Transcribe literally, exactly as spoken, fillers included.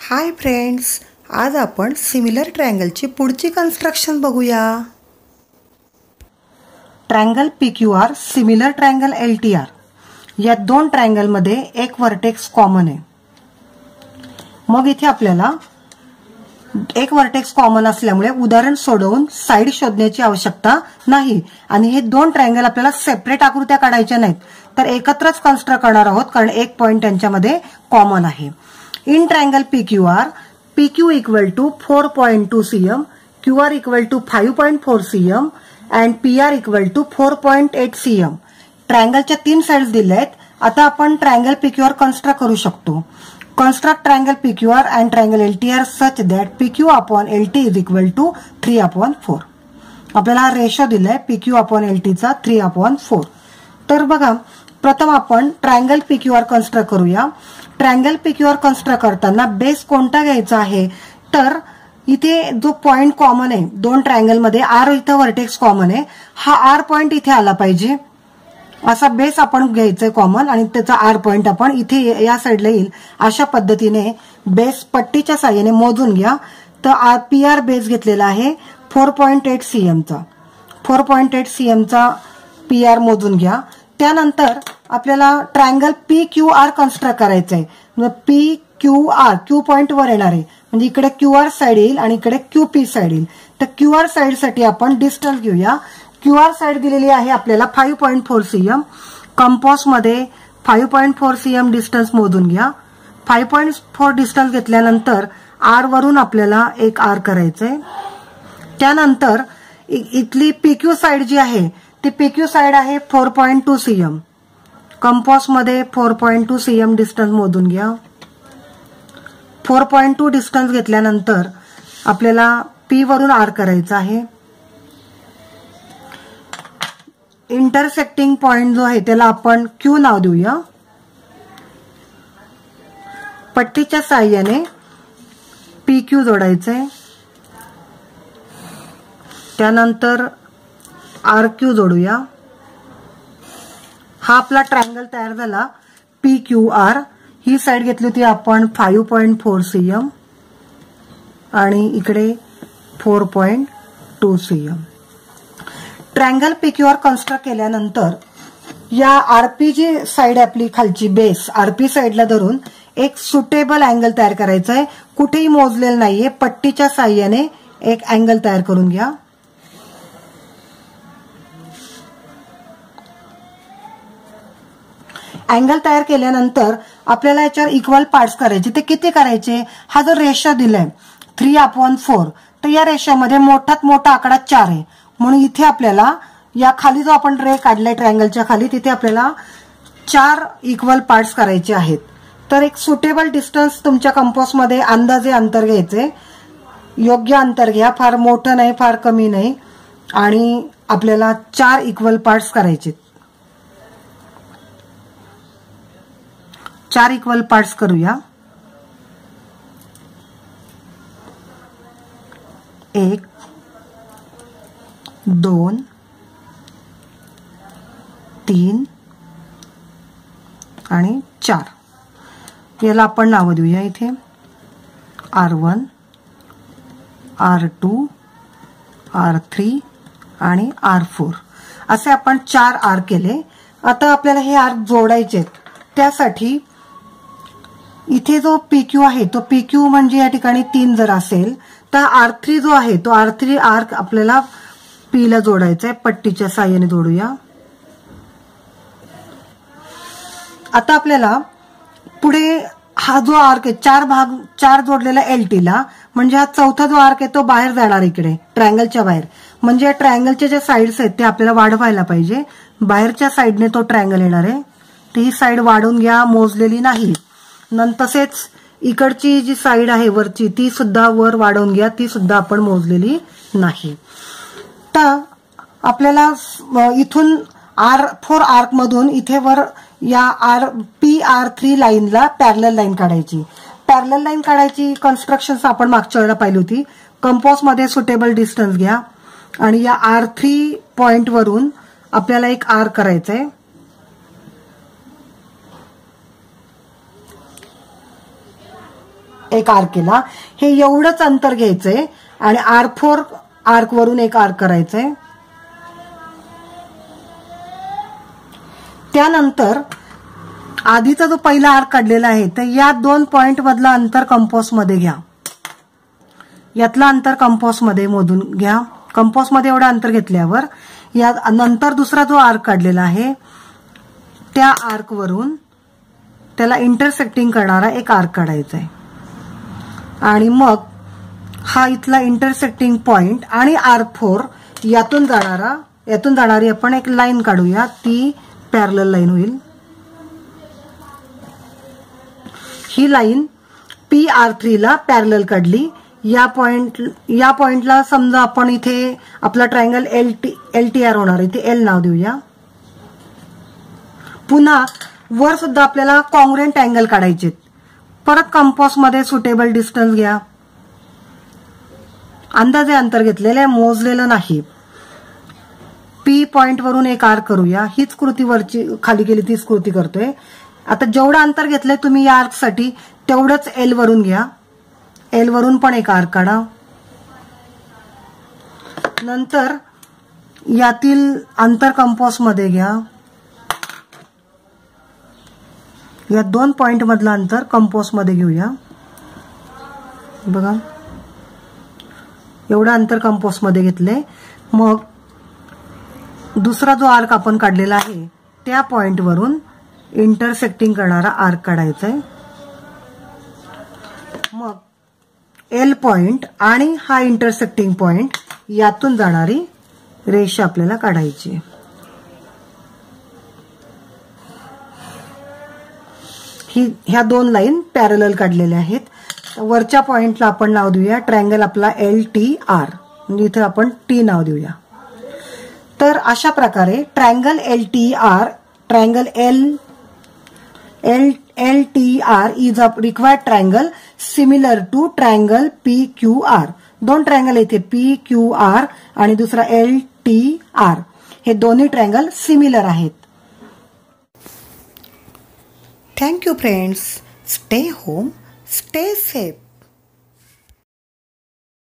Hi friends, आज आपण similar ट्रायंगलची पुढची कन्स्ट्रक्शन बघूया. Triangle P Q R, similar triangle L T R या दोन ट्रायंगल मध्ये एक वर्टेक्स कॉमन आहे. मग इथे आपल्याला एक वर्टेक्स कॉमन असल्यामुळे उदाहरण सोडवून साइड शोधण्याची आवश्यकता नाही आणि हे दोन ट्रायंगल आपल्याला सेपरेट आकृत्या काढायच्या नाहीत, तर एकत्रच कन्स्ट्रक्ट करणार आहोत कारण एक पॉइंट त्यांच्यामध्ये कॉमन आहे. In triangle P Q R, P Q equal to four point two centimeters, Q R equal to five point four centimeters and P R equal to four point eight centimeters. ट्रायंगलच्या तीन sides दिल्या आहेत. आता आपण triangle P Q R construct करू शकतो. Construct triangle P Q R and triangle L T R such that P Q upon L T is equal to three upon four. आपल्याला हा ratio दिलाय P Q upon L T चा three upon four. तर बघा, प्रथम आपण triangle P Q R construct करूया. Triangle P Q R construct करताना बेस कोणता घ्यायचा आहे, तर इथे जो पॉइंट कॉमन आहे दोन ट्रायंगल मध्ये, आर इथं व्हर्टेक्स कॉमन आहे, हा आर पॉइंट इथे आला पाहिजे. असा बेस आपण घ्यायचा कॉमन आणि त्याचा आर पॉइंट आपण इथे या साइडला येईल. अशा पद्धतीने बेस पट्टीच्या साहाय्याने मोजून घ्या. तर आर पी आर बेस घेतलेला आहे फोर पॉईंट एट सीएमचा फोर पॉईंट एट सीएमचा पी आर मोजून घ्या. त्यानंतर आपल्याला triangle P Q R construct करायचं आहे. P Q R Q point वर येणार आहे, म्हणजे इकडे क्यू आर साइड येईल आणि इकडे क्यू पी साइड येईल. तर क्यू आर साइड साठी आपण डिस्टन्स घेऊया. क्यू आर साइड दिलेली आहे आपल्याला five point four cm. Compass मध्ये five point four cm distance मोजून घ्या. फाईव्ह पॉईंट फोर डिस्टन्स घेतल्यानंतर आर वरून आपल्याला एक आर करायचंय. त्यानंतर इथली पीक्यू साइड जी आहे ती पीक्यू साइड आहे four point two cm. Compass मध्ये four point two cm distance मोजून घ्या. फोर पॉईंट टू डिस्टन्स घेतल्यानंतर आपल्याला पी वरून आर करायचा आहे. इंटरसेक्टिंग पॉइंट जो आहे त्याला आपण क्यू नाव देऊया. पट्टीच्या साहाय्याने पी क्यू जोडायचंय. त्यानंतर आर क्यू जोडूया. हा आपला ट्रायंगल तयार झाला पी क्यू आर. ही साइड घेतली होती आपण फाईव्ह पॉईंट फोर सीएम आणि इकडे four point two cm. Triangle P Q R construct केल्यानंतर या आरपी जी साइड आपली खालची बेस आरपी साइडला धरून एक सुटेबल अँगल तयार करायचा आहे. कुठेही मोजलेलं नाहीये, पट्टीच्या साहाय्याने एक अँगल तयार करून घ्या. अँगल तयार केल्यानंतर आपल्याला याच्यावर इक्वल पार्ट्स करायचे. ते किती करायचे, हा जो रेशो दिलाय थ्री अपॉन फोर, तर या रेशोमध्ये मोठात मोठा आकडा चार आहे, म्हणून इथे आपल्याला या खाली जो आपण रे काढलाय ट्रायंगलच्या खाली, तिथे आपल्याला चार इक्वल पार्ट्स करायचे आहेत. तर एक सुटेबल डिस्टन्स तुमच्या कंपासमध्ये अंदाजे अंतर घ्यायचे. योग्य अंतर घ्या, फार मोठं नाही फार कमी नाही, आणि आपल्याला चार इक्वल पार्ट्स करायचे. चार इक्वल पार्ट्स करूया. एक, दोन, तीन आणि चार. याला आपण नाव देऊया इथे R one, R two, R three आणि आर फोर असे आपण चार आर केले. आता आपल्याला हे आर जोडायचे. त्यासाठी इथे जो पीक्यू आहे तो पीक्यू म्हणजे या ठिकाणी तीन जर असेल तर आर थ्री जो आहे तो आर थ्री आर्क आपल्याला पी ला जोडायचा आहे. पट्टीच्या साहाय्याने जोडूया. आता आपल्याला पुढे हा जो आर्क आहे चार भाग चार जोडलेला एल टी ला, म्हणजे हा चौथा जो आर्क आहे तो बाहेर जाणार इकडे ट्रायंगलच्या बाहेर. म्हणजे ट्रायंगलच्या ज्या साइड्स आहेत ते आपल्याला वाढवायला पाहिजे. बाहेरच्या साइडने तो ट्रायंगल येणार आहे. ही साइड वाढवून घ्या, मोजलेली नाही. नंतर तसेच इकडची जी साइड आहे वरची ती सुद्धा वर वाढवून घ्या, ती सुद्धा आपण मोजलेली नाही. तर आपल्याला इथून आर फोर आर्क मधून इथे वर या आर पी आर थ्री लाईनला पॅरलल लाईन काढायची. पॅरलल लाईन काढायची कन्स्ट्रक्शन आपण मागच्या वेळेला पाहिली होती. कंपास मध्ये सुटेबल डिस्टन्स घ्या आणि या आर थ्री पॉइंट वरून आपल्याला एक आर करायचंय. एक आर्क केला, हे एवढंच अंतर घ्यायचंय आणि आर फोर आर्क वरून एक आर्क करायचंय. त्यानंतर आधीचा जो पहिला आर्क काढलेला आहे तर या दोन पॉइंट मधला अंतर कंपास मध्ये घ्या. यातला अंतर कंपास मध्ये मोजून घ्या. कंपास मध्ये एवढं अंतर घेतल्यावर या नंतर दुसरा जो आर्क काढलेला आहे त्या आर्क वरून त्याला इंटरसेक्टिंग करणारा एक आर्क काढायचा आहे. आणि मग हा इथला इंटरसेक्टिंग पॉइंट आणि आर्क फोर यातून जाणारा यातून जाणारी आपण एक लाईन काढूया. ती पॅरलल लाईन होईल. ही लाईन पी आर थ्री ला पॅरलल काढली. या पॉइंट या पॉइंटला समजा आपण इथे आपला triangle L T L T R होणार, इथे एल नाव देऊया. पुन्हा वर सुद्धा आपल्याला कॉन्ग्रुएंट अँगल काढायचे. परत कंपास मध्ये सुटेबल डिस्टन्स घ्या. अंदाजे अंतर घेतलेले, मोजलेलं नाही. पी पॉइंट वरून एक आर्क करूया. हीच कृती वरची खाली गेली तीच कृती करतोय. आता जेवढं अंतर घेतलंय तुम्ही या आर्क साठी तेवढंच एल वरून घ्या. एल वरून पण एक आर्क काढा. नंतर यातील अंतर कंपास मध्ये घ्या. या दोन पॉइंट मधलं अंतर कंपास मध्ये घेऊया. बघा एवढं अंतर कंपास मध्ये घेतले. मग दुसरा जो आर्क आपण काढलेला आहे त्या पॉइंट वरून इंटरसेक्टिंग करणारा आर्क काढायचा आहे. मग एल पॉइंट आणि हा इंटरसेक्टिंग पॉइंट यातून जाणारी रेषा आपल्याला काढायची. ही ह्या दोन लाईन पॅरलल काढलेल्या आहेत. वरच्या पॉइंटला आपण नाव देऊया ट्रायंगल आपला एल टी आर, म्हणजे इथे आपण टी नाव देऊया. तर अशा प्रकारे triangle L T R triangle L L L T R is a required triangle similar to triangle P Q R. दोन ट्रायंगल येते पी क्यू आर आणि दुसरा एल टी आर. हे दोन्ही ट्रायंगल सिमिलर आहेत. Thank you friends. Stay home, stay safe.